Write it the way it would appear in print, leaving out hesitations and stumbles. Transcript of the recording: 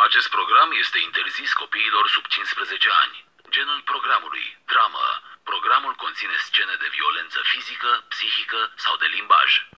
Acest program este interzis copiilor sub 15 ani. Genul programului: dramă. Programul conține scene de violență fizică, psihică sau de limbaj.